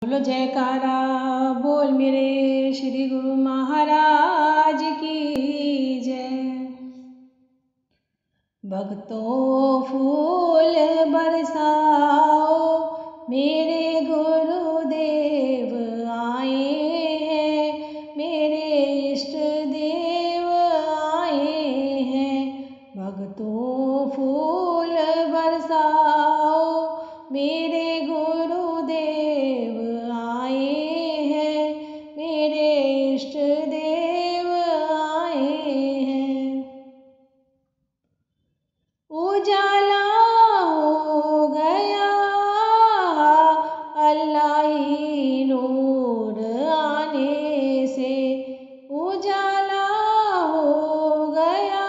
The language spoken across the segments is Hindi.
बोलो जयकारा बोल मेरे श्री गुरु महाराज की जय। भक्तों फूल बरसाओ, मेरे गुरुदेव आए हैं, मेरे इष्ट देव आए हैं। भक्तों फूल बरसाओ, मेरे गुरुदेव आए हैं, मेरे इष्ट देव आए हैं। उजाला हो गया अल्लाह ही नूर आने से, उजाला हो गया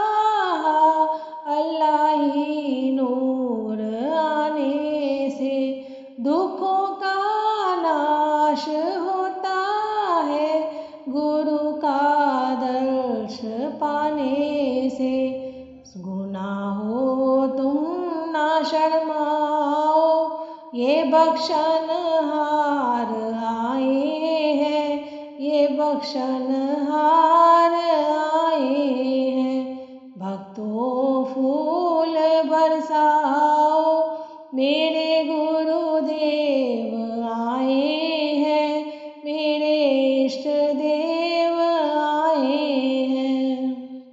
अल्लाह ही नूर आने से। दुखों का नाश होता है गुरु का दर्श पाने से। गुनाहों तुम ना शर्माओ, ये बख्शनहार आए हैं, ये बख्शनहार आए हैं। भक्तों फूल बरसाओ, मेरे गुरुदेव आए हैं, मेरे इष्ट देव आए हैं।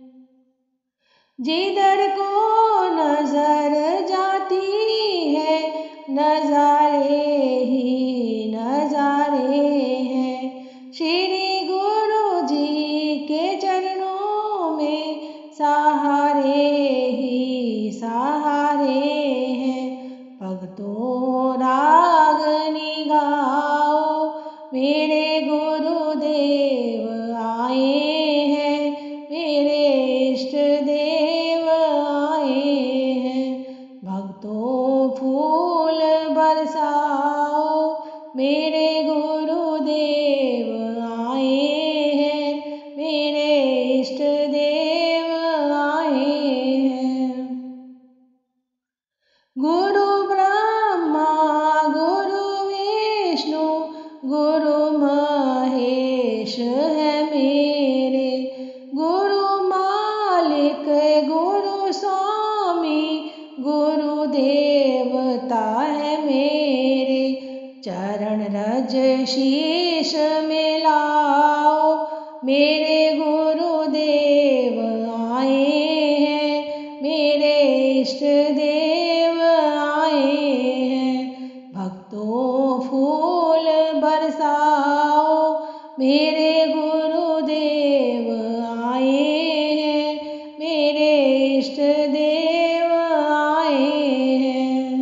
जिधर को नजर जाती है नजारे ही नजारे हैं। श्री गुरु जी के चरणों में सहारे ही सहारे हैं। भक्तों रागनी गाओ, मेरे गुरुदेव आए हैं, मेरे इष्ट देव आए हैं। भक्तों फूल बरसाओ, मेरे गुरुदेव आए हैं, मेरे इष्ट देव आए हैं। गुरु ब्रह्मा गुरु विष्णु गुरु महेश है मेरे। गुरु मालिक गुरु स्वामी गुरु देवता है मेरे। चरण रज शीश मिलाओ, मेरे गुरुदेव आए हैं, मेरे इष्ट देव आए हैं। भक्तों फूल बरसाओ, मेरे गुरुदेव आए हैं, मेरे इष्ट देव आए हैं।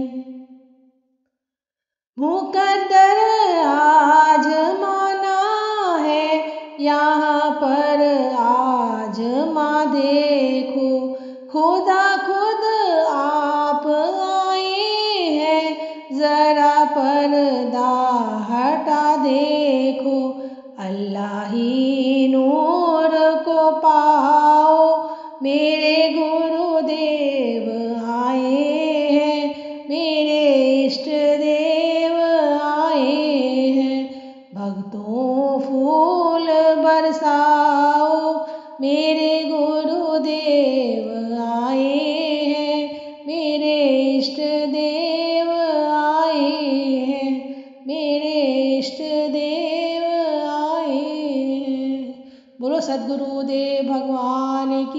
मुकद्दर आज माना है यहाँ पर आज माँ देखो। खुदा खुद आप आए हैं, जरा पर्दा हटा देखो। अल्लाह ही नूर को पाओ, मेरे गुरुदेव आए हैं, मेरे इष्ट देव आए हैं। भक्तों फूल बरसाओ, मेरे गुरुदेव आए हैं, मेरे इष्ट देव आए हैं, मेरे इष्ट देव आए हैं। बोलो सद्गुरुदेव भगवान